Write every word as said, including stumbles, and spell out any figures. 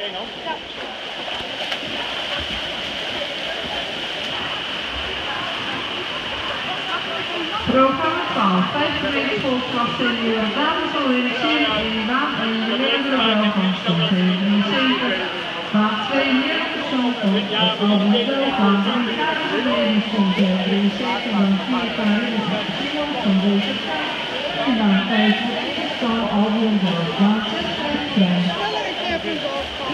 Programma twaalf, vijftig meter volkskracht senioren dames oriënteren in baan één de meerdere welgangsstand zevenenzeventig, baan twee meerdere persoon op Albert Welgaan, Brigade Verenigingsstand drieënzeventig, baan vier Karin Simon van deze en baan vijf van Albion Borg, baan zes trein.